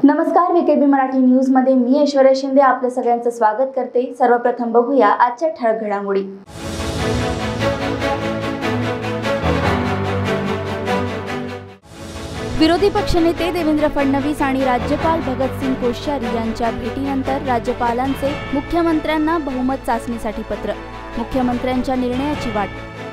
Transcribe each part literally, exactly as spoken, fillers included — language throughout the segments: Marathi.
नमस्कार, वीकेबी मराठी न्यूज मध्ये मी ऐश्वर्या शिंदे आपलं सगळ्यांचं स्वागत करते। सर्वप्रथम बघूया आजच्या ठळक घडामोडी। विरोधी पक्षनेते देवेंद्र फडणवीस आणि राज्यपाल भगतसिंग कोश्यारी यांच्या भेटीनंतर राज्यपालांचे मुख्यमंत्र्यांना बहुमत चाचणीसाठी पत्र। मुख्यमंत्र्यांच्या निर्णयाची वाट।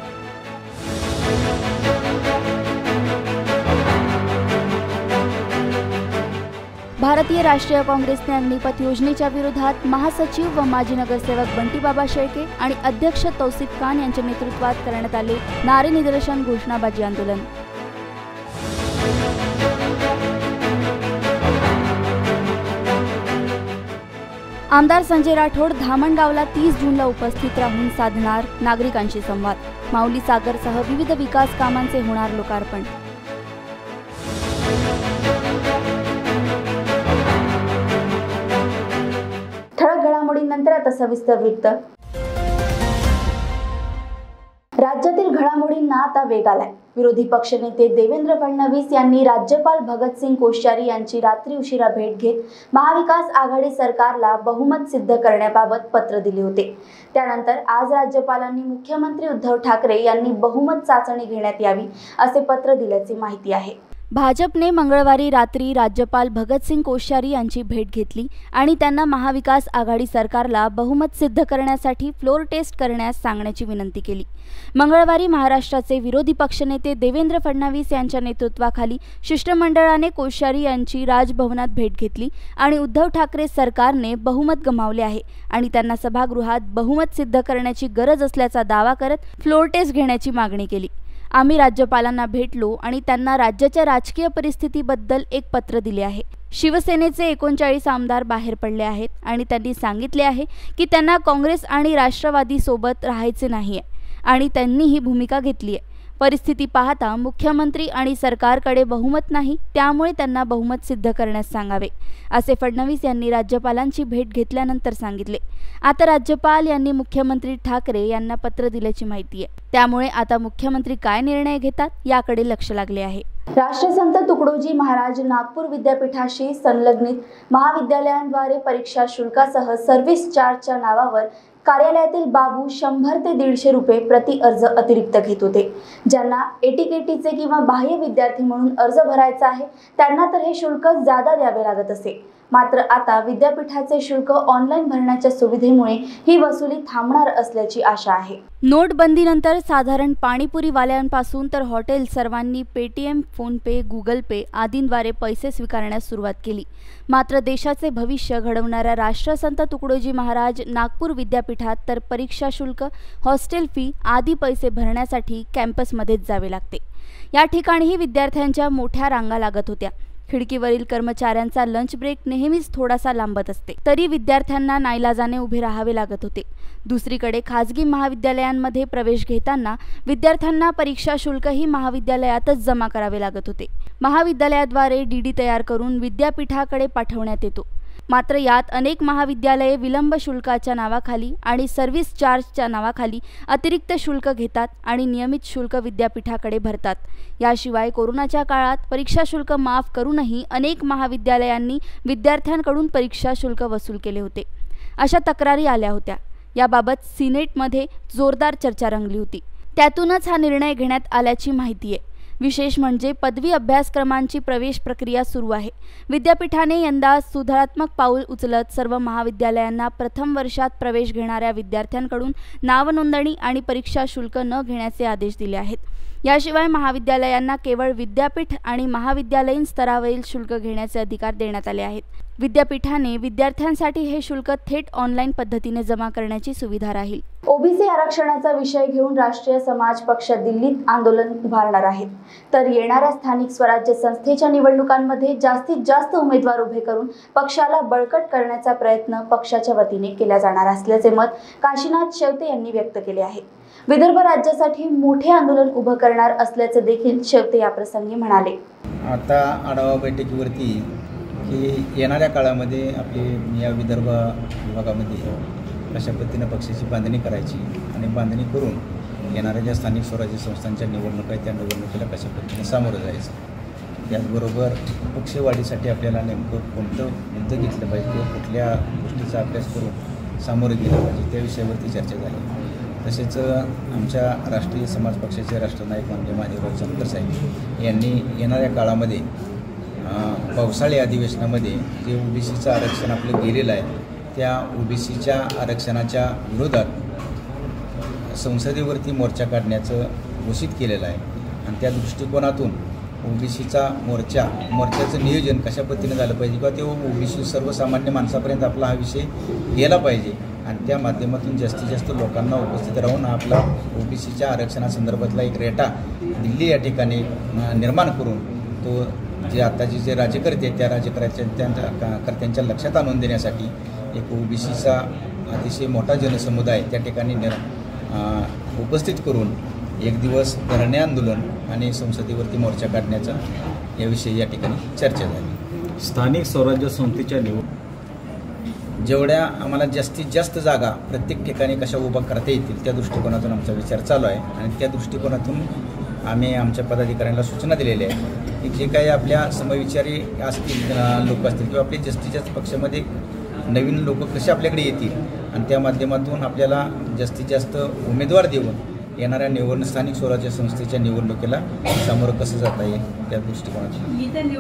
भारतीय राष्ट्रीय काँग्रेसने अग्निपथ योजनेच्या विरोधात महासचिव व माजी नगरसेवक बंटीबाबा शेळके आणि अध्यक्ष तौसिफ खान यांच्या नेतृत्वात करण्यात आले नारे निदर्शन घोषणाबाजी आंदोलन। आमदार संजय राठोड धामणगावला तीस जूनला उपस्थित राहून साधणार नागरिकांशी संवाद। माऊली सागरसह विविध विकास कामांचे होणार लोकार्पण। ठळक घडामोडींनंतर आता सविस्तर वृत्त। राज्यातील घडामोडींना आता वेग आलाय। विरोधी पक्षनेते देवेंद्र फडणवीस यांनी राज्यपाल भगतसिंग कोश्यारी यांची रात्री उशिरा भेट घेत महाविकास आघाडी सरकारला बहुमत सिद्ध करण्याबाबत पत्र दिले होते। त्यानंतर आज राज्यपालांनी मुख्यमंत्री उद्धव ठाकरे यांनी बहुमत चाचणी घेण्यात यावी असे पत्र दिल्याची माहिती आहे। भाजपने मंगळवारी रात्री राज्यपाल भगतसिंग कोश्यारी यांची भेट घेतली आणि त्यांना महाविकास आघाडी सरकारला बहुमत सिद्ध करण्यासाठी फ्लोर टेस्ट करण्यास सांगण्याची विनंती केली। मंगळवारी महाराष्ट्राचे विरोधी पक्षनेते देवेंद्र फडणवीस यांच्या नेतृत्वाखाली शिष्टमंडळाने कोश्यारी यांची राजभवनात भेट घेतली आणि उद्धव ठाकरे सरकारने बहुमत गमावले आहे आणि त्यांना सभागृहात बहुमत सिद्ध करण्याची गरज असल्याचा दावा करत फ्लोर टेस्ट घेण्याची मागणी केली। आम्ही राज्यपालांना भेटलो आणि त्यांना राज्याच्या राजकीय परिस्थितीबद्दल एक पत्र दिले आहे। शिवसेनेचे एकोणचाळीस आमदार बाहेर पडले आहेत आणि त्यांनी सांगितले आहे की त्यांना काँग्रेस आणि राष्ट्रवादी सोबत राहायचे नाहीये आणि त्यांनी ही भूमिका घेतली आहे। परिस्थिती पाहता मुख्यमंत्री आणि सरकारकडे बहुमत नाही, त्यामुळे त्यांना बहुमत सिद्ध करण्यास सांगावे असे फडणवीस यांनी राज्यपालांची भेट घेतल्यानंतर सांगितले। आता राज्यपाल यांनी मुख्यमंत्री ठाकरे यांना पत्र दिल्याची माहिती आहे, त्यामुळे आता मुख्यमंत्री काय निर्णय घेतात याकडे लक्ष लागले आहे। राष्ट्रसंत तुकडोजी महाराज नागपूर विद्यापीठाशी संलग्नित महाविद्यालयांद्वारे परीक्षा शुल्कासह सर्व्हिस चार्जच्या नावावर कार्यालयातील बाबू शंभर ते दीडशे रुपये प्रति अर्ज अतिरिक्त घेत होते। ज्यांना एटीकेटीचे किंवा बाह्य विद्यार्थी म्हणून अर्ज भरायचा आहे त्यांना तर हे शुल्क ज्यादा द्यावे लागत असे। मात्र आता विद्यापीठाचे शुल्क ऑनलाईन भरण्याच्या सुविधेमुळे ही वसुली थांबणार असल्याची आशा आहे। नोटबंदीनंतर साधारण पाणीपुरीवाल्यांपासून तर हॉटेल सर्वांनी पेटीएम, फोनपे, गुगल पे आदींद्वारे पैसे स्वीकारण्यास सुरुवात केली। मात्र देशाचे भविष्य घडवणाऱ्या राष्ट्रसंत तुकडोजी महाराज नागपूर विद्यापीठात तर परीक्षा शुल्क, हॉस्टेल फी आदी पैसे भरण्यासाठी कॅम्पसमध्येच जावे लागते। या ठिकाणीही विद्यार्थ्यांच्या मोठ्या रांगा लागत होत्या। खिडकीवरील कर्मचाऱ्यांचा लंच ब्रेक नेहमीच थोडासा लांबत असते, तरी विद्यार्थ्यांना नाईलाजाने उभे राहावे लागत होते। दुसरीकडे खासगी महाविद्यालयांमध्ये प्रवेश घेताना विद्यार्थ्यांना परीक्षा शुल्कही महाविद्यालयातच जमा करावे लागत होते। महाविद्यालयाद्वारे डीडी तयार करून विद्यापीठाकडे पाठवण्यात येतो। मात्र यात अनेक महाविद्यालये विलंब शुल्काच्या नावाखाली आणि सर्व्हिस चार्जच्या नावाखाली अतिरिक्त शुल्क घेतात आणि नियमित शुल्क विद्यापीठाकडे भरतात। याशिवाय कोरोनाच्या काळात परीक्षा शुल्क माफ करूनही अनेक महाविद्यालयांनी विद्यार्थ्यांकडून परीक्षा शुल्क वसूल केले होते, अशा तक्रारी आल्या होत्या। याबाबत सिनेटमध्ये जोरदार चर्चा रंगली होती, त्यातूनच हा निर्णय घेण्यात आल्याची माहिती आहे। विशेष म्हणजे पदवी अभ्यासक्रमांची प्रवेश प्रक्रिया सुरू आहे। विद्यापीठाने यंदा सुधारात्मक पाऊल उचलत सर्व महाविद्यालयांना प्रथम वर्षात प्रवेश घेणाऱ्या विद्यार्थ्यांकडून नावनोंदणी आणि परीक्षा शुल्क न घेण्याचे आदेश दिले आहेत। याशिवाय महाविद्यालयांना केवळ विद्यापीठ आणि महाविद्यालयीन स्तरावरील शुल्क घेण्याचे अधिकार देण्यात आले आहेत। विद्यापीठाने विद्यार्थ्यांसाठी हे शुल्क थेट ऑनलाईन पद्धतीने जमा करण्याची सुविधा राहील। ओबीसी आरक्षणाचा विषय घेऊन राष्ट्रीय समाज पक्ष दिल्लीत आंदोलन उभारणार आहेत, तर येणाऱ्या स्थानिक स्वराज्य संस्थेच्या निवडणुकांमध्ये जास्तीत जास्त उमेदवार उभे करून पक्षाला बळकट करण्याचा प्रयत्न पक्षाच्या वतीने केला जाणार असल्याचे मत काशीनाथ शेवते यांनी व्यक्त केले आहे। विदर्भ राज्यासाठी मोठे आंदोलन उभं करणार असल्याचे देखील शेवते याप्रसंगी म्हणाले। आता आढावा बैठकीवरती की येणाऱ्या काळामध्ये आपली या विदर्भ विभागामध्ये कशा पद्धतीने पक्षाची बांधणी करायची आणि बांधणी करून येणाऱ्या ज्या स्थानिक स्वराज्य संस्थांच्या निवडणुका आहेत त्या निवडणुकीला कशा पद्धतीने सामोरं जायचं त्याचबरोबर पक्षवाढीसाठी आपल्याला नेमकं कोणतं मुद्दं घेतलं पाहिजे किंवा कुठल्या गोष्टीचा अभ्यास करून सामोरं गेलं पाहिजे त्या विषयावरती चर्चा झाली। तसेच आमच्या राष्ट्रीय समाज पक्षाचे राष्ट्रनायक माननीय महादेवराव जानकर साहेब यांनी येणाऱ्या काळामध्ये पावसाळी अधिवेशनामध्ये जे ओबीसीचं आरक्षण आपलं गेलेलं आहे त्या ओबीसीच्या आरक्षणाच्या विरोधात संसदेवरती मोर्चा काढण्याचं घोषित केलेलं आहे आणि त्या दृष्टिकोनातून ओबीसीचा मोर्चा मोर्चाचं नियोजन कशा पद्धतीने झालं पाहिजे किंवा ते ओबीसी सर्वसामान्य माणसापर्यंत आपला हा विषय गेला पाहिजे आणि त्या माध्यमातून जास्तीत जास्त लोकांना उपस्थित राहून आपला ओबीसीच्या आरक्षणासंदर्भातला एक रेटा दिल्ली या ठिकाणी निर्माण करून तो जे आताचे जे राज्यकर्ते आहेत त्या राज्यकर्त्यांच्या कर्त्यांच्या लक्षात आणून देण्यासाठी एक ओबीसीचा अतिशय मोठा जनसमुदाय त्या ठिकाणी निर उपस्थित करून एक दिवस धरणे आंदोलन आणि संसदेवरती मोर्चा काढण्याचा याविषयी या ठिकाणी चर्चा झाली। स्थानिक स्वराज्य संस्थेच्या निवड जेवढ्या आम्हाला जास्तीत जास्त जागा प्रत्येक ठिकाणी कशा उभा करता येतील त्या दृष्टिकोनातून आमचा विचार चालू आहे आणि त्या दृष्टिकोनातून आम्ही आमच्या पदाधिकाऱ्यांना सूचना दिलेल्या आहेत की जे काही आपल्या समविचारी असतील लोक असतील किंवा आपले जास्तीत जास्त पक्षामध्ये नवीन लोक कसे आपल्याकडे येतील आणि त्या माध्यमातून आपल्याला जास्तीत जास्त उमेदवार देऊन येणाऱ्या निवडणूक स्थानिक स्वराज्य संस्थेच्या निवडणुकीला सामोरं कसं जाता येईल त्या दृष्टिकोनातून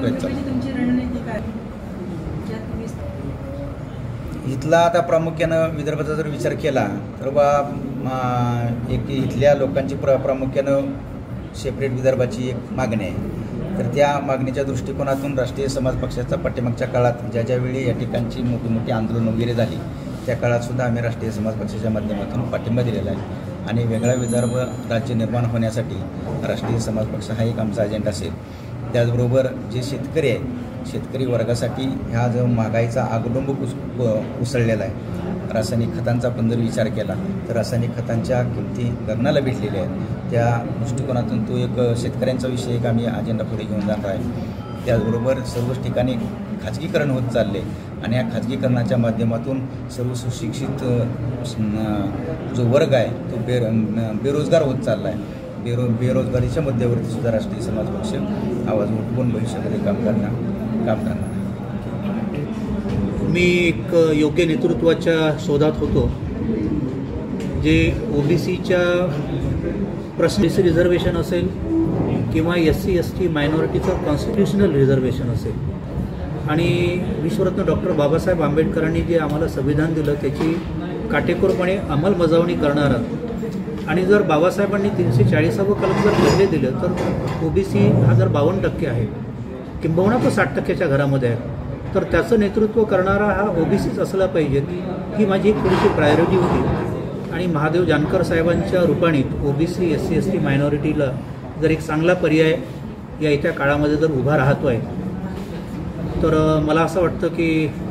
इथला आता प्रामुख्यानं विदर्भाचा जर विचार केला तर बा एक इथल्या लोकांची प्र प्रामुख्यानं सेपरेट विदर्भाची एक मागणी आहे तर त्या मागणीच्या दृष्टिकोनातून राष्ट्रीय समाज पक्षाचा पाठीमागच्या काळात ज्या ज्यावेळी या ठिकाणची मोठी मोठी आंदोलन वगैरे झाली त्या काळातसुद्धा आम्ही राष्ट्रीय समाज पक्षाच्या माध्यमातून पाठिंबा दिलेला आहे आणि वेगळा विदर्भ राज्य निर्माण होण्यासाठी राष्ट्रीय समाज पक्ष हा एक आमचा अजेंडा असेल। त्याचबरोबर जे शेतकरी आहेत शेतकरी वर्गासाठी ह्या जो महागाईचा आगडोंब उस उसळलेला आहे रासायनिक खतांचा पण जर विचार केला तर रासायनिक खतांच्या किमती गगनाला भिडलेल्या आहेत त्या दृष्टिकोनातून तो एक शेतकऱ्यांचा विषय एक आम्ही अजेंडा पुढे घेऊन जाणार आहे। त्याचबरोबर सर्वच ठिकाणी खाजगीकरण होत चालले आणि या खाजगीकरणाच्या माध्यमातून सर्व सुशिक्षित जो वर्ग आहे तो बे बेरोजगार होत चालला आहे। बेरो बेरोजगारीच्या मुद्द्यावरती सुद्धा राष्ट्रीय समाज पक्ष आवाज उठवून भविष्यामध्ये काम करणार काम करणार मी एक योग्य नेतृत्वाच्या शोधात होतो जे ओबीसीच्या प्रश्न रिझर्वेशन असेल किंवा एस सी एस टी मायनॉरिटीचं कॉन्स्टिट्युशनल रिझर्वेशन असेल आणि विश्वरत्न डॉक्टर बाबासाहेब आंबेडकरांनी जे आम्हाला संविधान दिलं त्याची काटेकोरपणे अंमलबजावणी करणारं आणि जर बाबासाहेबांनी तीनशे चाळीसावं कलम जर बदले दिलं तर ओबीसी हा जर बावन्न टक्के आहे किंबहुना तो साठ टक्क्याच्या घरामध्ये आहे तर त्याचं नेतृत्व करणारा हा ओबीसीच असला पाहिजे ही माझी एक थोडीशी प्रायोरिटी होती आणि महादेव जानकर साहेबांच्या रूपाणीत OBC S C S T मायनॉरिटीला जर एक चांगला पर्याय या येत्या काळामध्ये जर उभा राहतो आहे तर मला असं वाटतं की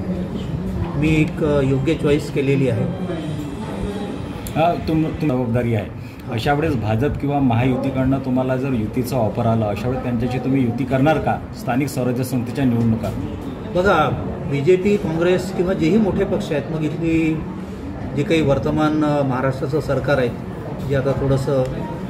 मी एक योग्य चॉईस केलेली आहे। हा तुम जबाबदारी आहे अशा वेळेस भाजप किंवा महायुतीकडनं तुम्हाला जर युतीचा ऑफर आला अशा वेळेस त्यांच्याशी तुम्ही युती करणार का स्थानिक स्वराज्य संस्थेच्या निवडणुकात? बघा बी जे पी काँग्रेस किंवा जेही मोठे पक्ष आहेत मग इथली जे काही वर्तमान महाराष्ट्राचं सरकार आहे जे आता थोडंसं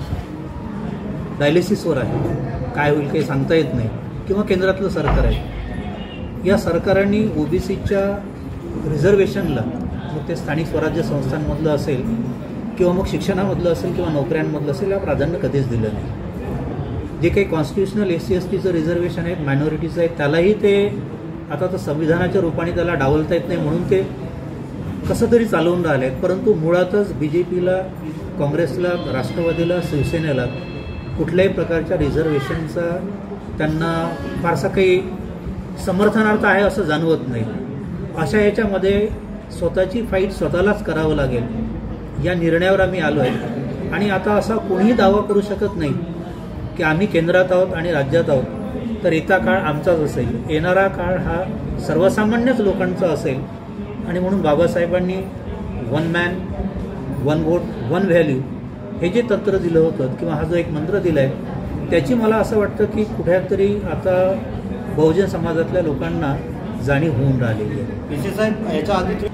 डायलिसिसवर आहे काय होईल काही सांगता येत नाही किंवा केंद्रातलं सरकार आहे या सरकारांनी ओबीसीच्या रिझर्वेशनला मग ते स्थानिक स्वराज्य संस्थांमधलं असेल किंवा मग शिक्षणामधलं असेल किंवा नोकऱ्यांमधलं असेल या प्राधान्य कधीच दिलं नाही। जे काही कॉन्स्टिट्युशनल एस सी एस टीचं रिझर्वेशन आहेत मायनॉरिटीचं आहेत त्यालाही ते आता तर संविधानाच्या रूपाने त्याला डावलता येत नाही म्हणून ते कसं तरी चालवून राहिले आहेत परंतु मुळातच बी जे पीला काँग्रेसला राष्ट्रवादीला शिवसेनेला कुठल्याही प्रकारच्या रिझर्वेशनचा त्यांना फारसा काही समर्थनार्थ आहे असं जाणवत नाही। अशा याच्यामध्ये स्वतःची फाईट स्वतःलाच करावं लागेल या निर्णयावर आम्ही आलो आहे आणि आता असा कोणीही दावा करू शकत नाही की आम्ही केंद्रात आहोत आणि राज्यात आहोत तर येता काळ आमचाच असेल येणारा काळ हा सर्वसामान्यच लोकांचा असेल आणि म्हणून बाबासाहेबांनी one man one vote one value हे जे तंत्र दिलं होतं किंवा हा जो एक मंत्र दिला आहे त्याची मला असं वाटतं की कुठेतरी आता बहुजन समाजातल्या लोकांना जाणीव होऊन राहिलेली आहे। साहेब याच्या आधी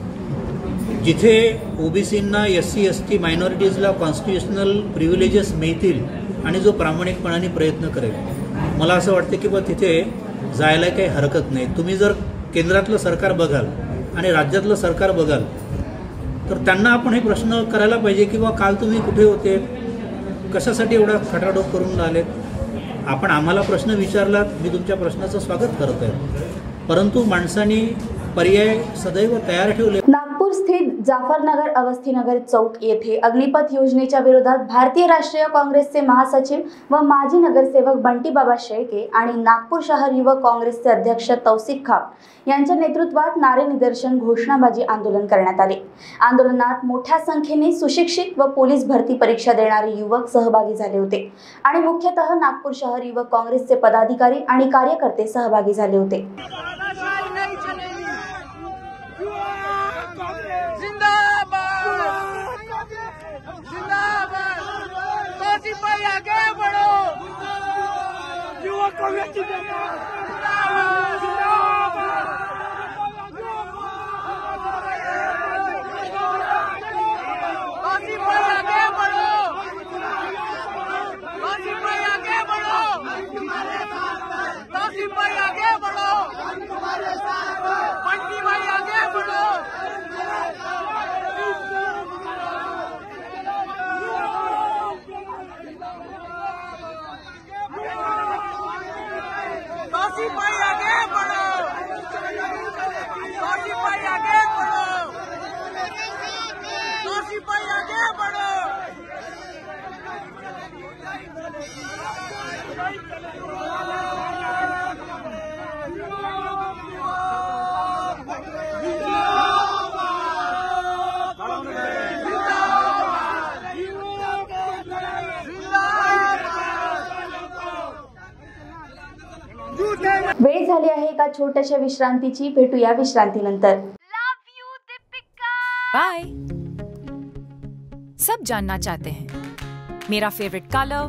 जिथे ओबीसींना एस सी एस टी मायनॉरिटीजला कॉन्स्टिट्युशनल प्रिव्हिलेजेस मिळतील आणि जो प्रामाणिकपणाने प्रयत्न करेल मला असं वाटतं की बा तिथे जायला काही हरकत नाही. तुम्ही जर केंद्रातलं सरकार बघाल आणि राज्यातलं सरकार बघाल तर त्यांना आपण हे प्रश्न करायला पाहिजे की बा काल तुम्ही कुठे होते, कशासाठी एवढा खटाटोप करून राहिलेत. आपण आम्हाला प्रश्न विचारलात, मी तुमच्या प्रश्नाचं स्वागत करत आहे, परंतु माणसांनी पर्याय सदैव तयार ठेवले. नागपूर स्थित जाफरनगर अवस्थीनगर चौक येथे अग्निपथ योजनेच्या विरोधात भारतीय राष्ट्रीय काँग्रेसचे महासचिव व माजी नगरसेवक बंटीबाबा शेळके आणि नागपूर शहर युवक काँग्रेसचे अध्यक्ष तौसिफ खान यांच्या नेतृत्वात नारे निदर्शन घोषणाबाजी आंदोलन करण्यात आले. आंदोलनात मोठ्या संख्येने सुशिक्षित व पोलीस भरती परीक्षा देणारे युवक सहभागी झाले होते आणि मुख्यतः नागपूर शहर युवक काँग्रेसचे पदाधिकारी आणि कार्यकर्ते सहभागी झाले होते. वेळ झाली आहे एका छोट्याशा विश्रांतीची. भेटूया विश्रांतीनंतर. बाय. सब जानना चाहते हैं मेरा फेवरेट कलर,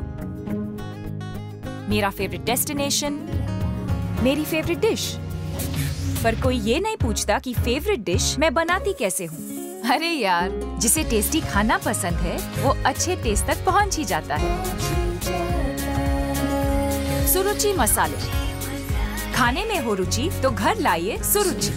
मेरा फेवरेट डेस्टिनेशन, मेरी फेवरेट डिश, पर कोई ये नहीं पूछता कि फेवरेट डिश मैं बनाती कैसे हूँ. अरे यार, जिसे टेस्टी खाना पसंद है वो अच्छे टेस्ट तक पहुँच ही जाता है. सुरुचि मसाले, खाने में हो रुचि तो घर लाइए सुरुचि.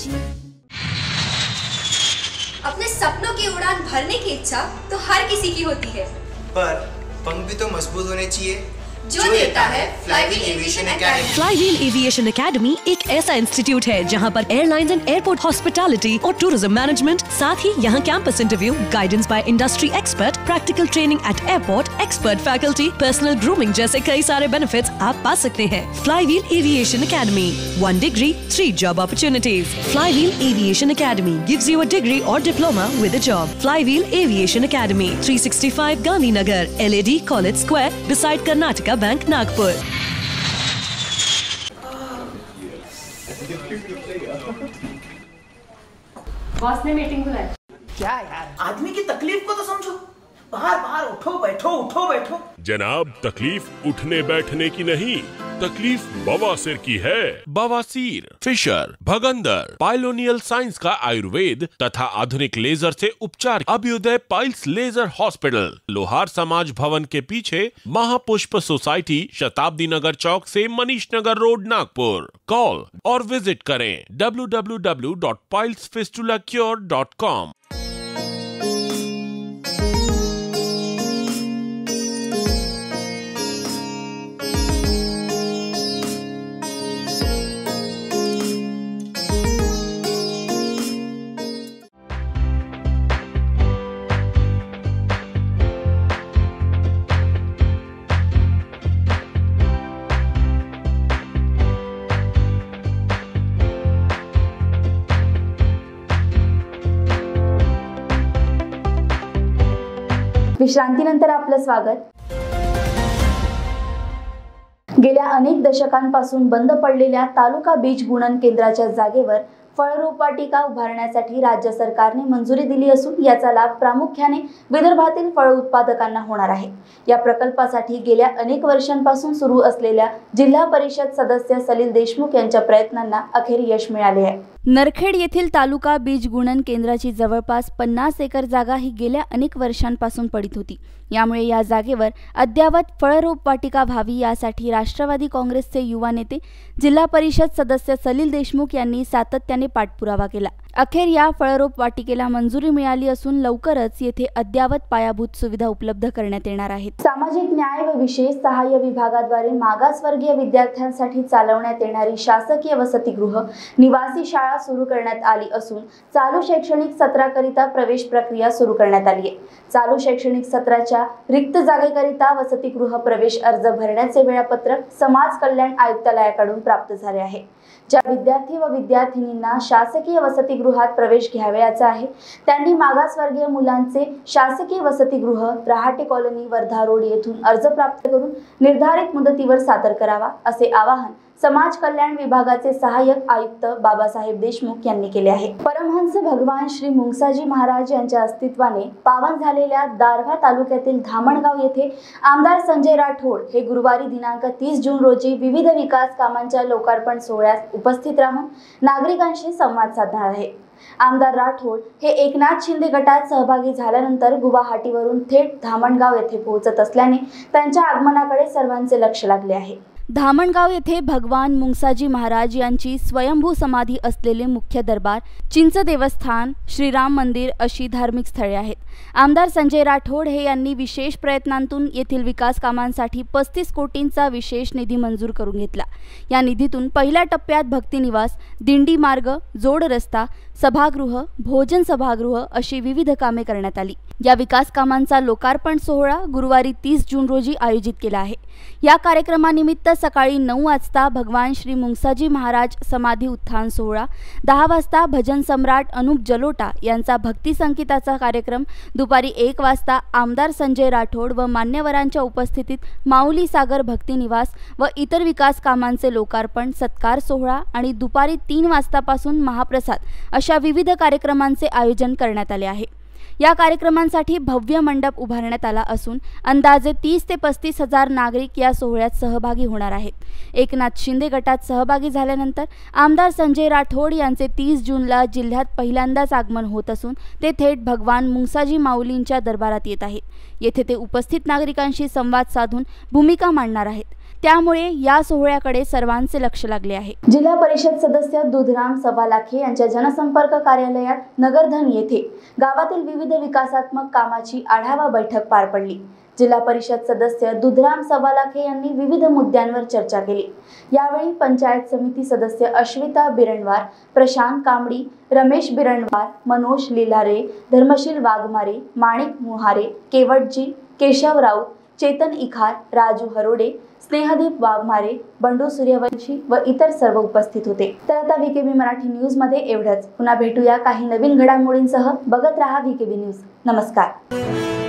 अपने सपनों की उड़ान भरने की इच्छा तो हर किसी की होती है, पर पंख भी तो मजबूत होने चाहिए, जो देता है Flywheel Aviation Academy. Flywheel Aviation Academy एक ऐसा इंस्टीट्यूट है जहां पर एयरलाइंस एंड एयरपोर्ट हॉस्पिटैलिटी और टूरिज्म मैनेजमेंट, साथ ही यहां campus interview, guidance by industry expert, practical training at airport, expert faculty, personal grooming जैसे कई सारे बेनिफिट्स आप पा सकते हैं. Flywheel Aviation Academy, one degree three job opportunities. Flywheel Aviation Academy gives you a degree और diploma with a job. Flywheel Aviation academy, three sixty five Gandhinagar, L A D college square, beside Karnataka bank, Nagpur. Boss ने मीटिंग बुलाई. क्या यार, आदमी की तकलीफ को तो समझो. बाहर बाहर उठो बैठो उठो बैठो. जनाब, तकलीफ उठने बैठने की नहीं, तकलीफ बवासीर की है. बवासीर, फिशर, भगंदर, पाइलोनियल साइंस का आयुर्वेद तथा आधुनिक लेजर से उपचार. अभ्युदय पाइल्स लेजर हॉस्पिटल, लोहार समाज भवन के पीछे, महापुष्प सोसाइटी, शताब्दी नगर चौक से मनीष नगर रोड, नागपुर. कॉल और विजिट करें W W W dot piles fistula cure dot com. विश्रांतीनंतर आपलं स्वागत. गेल्या अनेक दशकांपासून बंद पडलेल्या तालुका बीज गुणन केंद्राच्या जागेवर फळरोपवाटिका उभारण्यासाठी राज्य सरकारने मंजुरी दिली असून याचा लाभ प्रामुख्याने विदर्भातील फळ उत्पादकांना होणार आहे. या प्रकल्पासाठी गेल्या अनेक वर्षांपासून सुरू असलेल्या जिल्हा परिषद सदस्य सलील देशमुख यांच्या प्रयत्नांना अखेर यश मिळाले आहे. नरखेड येथील तालुका बीज गुणन केंद्राची जवळपास पन्नास एकर जागा ही गेल्या अनेक वर्षांपासून पडीत होती। यामुळे या जागेवर अद्यावत फळरोप वाटिका व्हावी यासाठी राष्ट्रवादी काँग्रेसचे युवा नेते जिल्हा परिषद सदस्य सलील देशमुख यांनी सातत्याने पाठपुरावा केला। अखेर या फळरोप वाटिकेला मंजुरी मिळाली असून लवकरच येथे अद्यावत पायाभूत सुविधा उपलब्ध करण्यात येणार आहेत। सामाजिक न्याय व विशेष सहाय्य विभागाद्वारे मागासवर्गीय विद्यार्थ्यांसाठी चालवण्यात येणारी शासकीय वसतिगृह निवासी शाळा सुरू करण्यात आली असून चालू शैक्षणिक सत्राकरिता प्रवेश प्रक्रिया सुरू करण्यात आली आहे। चालू शैक्षणिक सत्राच्या रिक्त जागेकरिता वसतिगृह प्रवेश अर्ज भरण्याचे वेळापत्रक समाज कल्याण आयुक्तालयाकडून प्राप्त झाले आहे। ज्या विद्यार्थी व विद्यार्थिनींना शासकीय वसतिगृहात प्रवेश घ्यावयाचा आहे त्यांनी मागासवर्गीय मुलांचे शासकीय वसतिगृह रहाटे कॉलनी वर्धा रोड येथून अर्ज प्राप्त करून निर्धारित मुदतीवर सादर करावा असे आवाहन समाज कल्याण विभागाचे सहाय्यक आयुक्त बाबासाहेब देशमुख यांनी केले आहे। परमहंस भगवान श्री मुंगसाजी महाराज यांच्या अस्तित्वाने पावन झालेल्या दारव्हा तालुक्यातील धामणगाव येथे आमदार संजय राठोड हे गुरुवारी दिनांक तीस जून रोजी विविध विकास कामांच्या लोकार्पण सोहळ्यास उपस्थित राहून नागरिकांशी संवाद साधणार आहेत। आमदार राठोड हे एकनाथ शिंदे गटात सहभागी झाल्यानंतर गुवाहाटीवरून थेट धामणगाव येथे पोहोचत असल्याने त्यांच्या आगमनाकडे सर्वांचे लक्ष लागले आहे। धामणगाव येथे भगवान मुंगसाजी महाराज यांची स्वयंभू समाधी असलेले मुख्य दरबार, चिंच देवस्थान, श्रीराम मंदिर अशी धार्मिक स्थळे आहेत। आमदार संजय राठोड हे यांनी विशेष प्रयत्नांतून येथील विकास कामांसाठी पस्तीस कोटींचा विशेष निधी मंजूर करून घेतला। या निधीतून पहिल्या टप्प्यात भक्तिनिवास, दिंडी मार्ग, जोड रस्ता, सभागृह, भोजन सभागृह अशी विविध कामे करण्यात आली। या विकास कामांचा लोकार्पण सोहळा गुरुवारी तीस जून रोजी आयोजित केला आहे। या कार्यक्रमानिमित्त सकाळी नऊ वाजता भगवान श्री मुंगसाजी महाराज समाधी उत्थान सोहळा, दहा वाजता भजन सम्राट अनुप जलोटा यांचा भक्ती संगीताचा कार्यक्रम, दुपारी एक वाजता आमदार संजय राठोड व मान्यवरांच्या उपस्थितीत माऊली सागर भक्ती निवास व इतर विकास कामांचे लोकार्पण सत्कार सोहळा आणि दुपारी तीन वाजतापासून महाप्रसाद अशा विविध कार्यक्रमांचे आयोजन करण्यात आले आहे। या कार्यक्रमांसाठी भव्य मंडप उभारण्यात आला असून अंदाजे तीस ते पस्तीस हजार नागरिक या सोहळ्यात सहभागी होणार आहेत। एकनाथ शिंदे गटात सहभागी झाल्यानंतर आमदार संजय राठोड यांचे तीस जूनला जिल्ह्यात पहिल्यांदाच आगमन होत असून ते थेट भगवान मुंगसाजी माऊलींच्या दरबारात येत आहेत। येथे ते उपस्थित नागरिकांशी संवाद साधून भूमिका मांडणार आहेत। त्यामुळे या सोहळ्याकडे सर्वांचे लक्ष लागले आहे। जिल्हा परिषद सदस्य दुधराम सवालाखे यांच्या जनसंपर्क कार्यालयात नगरधन येथे गावातील विविध विकासात्मक कामाची आढावा बैठक पार पडली। जिल्हा परिषद सदस्य दुधराम सवालाखे यांनी विविध मुद्द्यांवर चर्चा केली। यावेळी पंचायत समिती सदस्य अश्विता बिरणवार, प्रशांत कांबडी, रमेश बिरणवार, मनोज लिलारे, धर्मशील वाघमारे, माणिक मुहारे, केवटजी, केशव राऊत, चेतन इखार, राजू हरोडे, स्नेहदीप वाघमारे, बंडू सूर्यवंशी व इतर सर्व उपस्थित होते। तर आता व्हीकेबी मराठी न्यूज मध्ये एवढंच। पुन्हा भेटूया काही नवीन घडामोडींसह। बघत रहा व्हीकेबी न्यूज। नमस्कार।